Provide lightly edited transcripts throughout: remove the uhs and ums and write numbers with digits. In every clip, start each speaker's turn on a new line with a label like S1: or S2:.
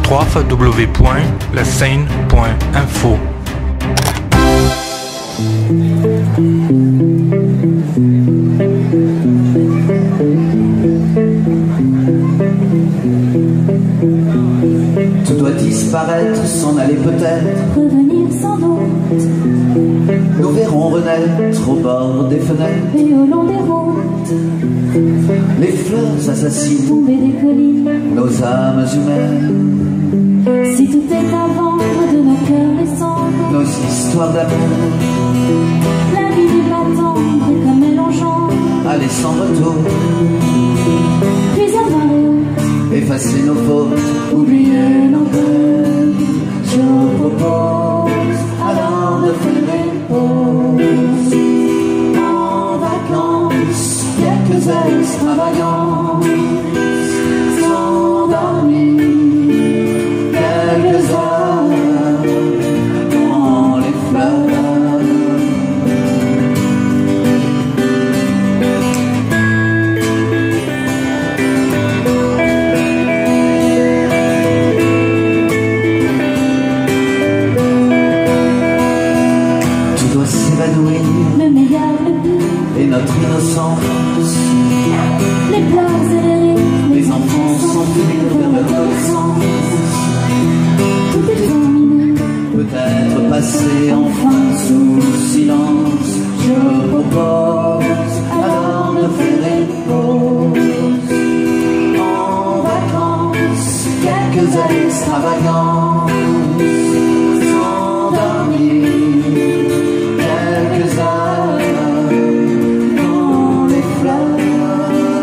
S1: www.laseine.info.
S2: Tout doit disparaître, s'en aller peut-être,
S3: revenir sans doute.
S2: Nous verrons renaître au bord des fenêtres
S3: Et au long des routes,
S2: les fleurs assassines,
S3: tomber des collines.
S2: nos âmes humaines,
S3: Si tout est à vendre de nos cœurs les cendres,
S2: nos histoires d'amour,
S3: la vie n'est pas tendre comme elle engendre.
S2: aller sans retour,
S3: Puis avoir les hautes,
S2: effacer nos fautes,
S3: oublier nos peines. Je vous propose alors de faire une pause. En vacances, quelques extravagances, s'endormir quelques heures dans les fleurs. Tout doit s'évanouir,
S2: le meilleur, le pire,
S3: et notre innocence,
S2: les pleurs et les rires,
S3: les enfants s'enfuir vers l'adolescence. Tout est terminé,
S2: peut-être passé
S3: enfin
S2: sous silence.
S3: je propose alors de faire une pause. En vacances, quelques extravagances, s'endormir quelques heures dans les fleurs.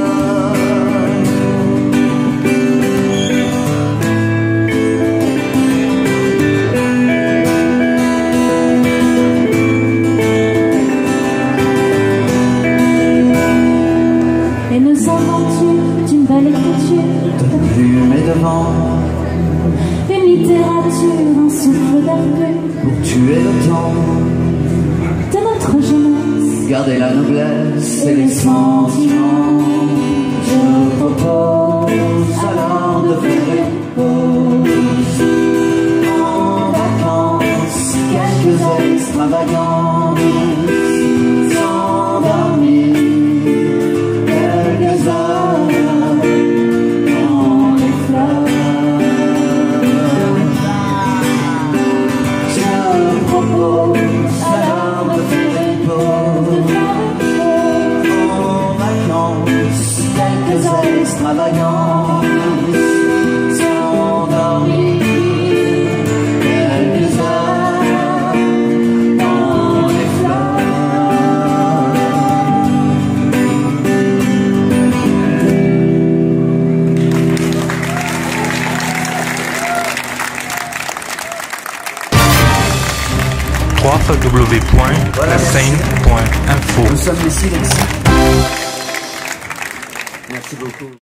S3: Et nos aventures d'une belle écriture,
S2: De plumes et de vent,
S3: une littérature, un souffle d'air pur
S2: pour tuer le temps,
S3: de notre jeunesse.
S2: garder la noblesse et les sentiments.
S3: Je propose alors de faire une pause. En vacances, quelques extravagances, s'endormir quelques heures dans les fleurs. Je propose alors de faire une pause. En vacances, quelques extravagances, s'endormir quelques heures dans les fleurs.
S1: 3 www.laseine.info.
S2: Nous sommes les Silex. Merci beaucoup.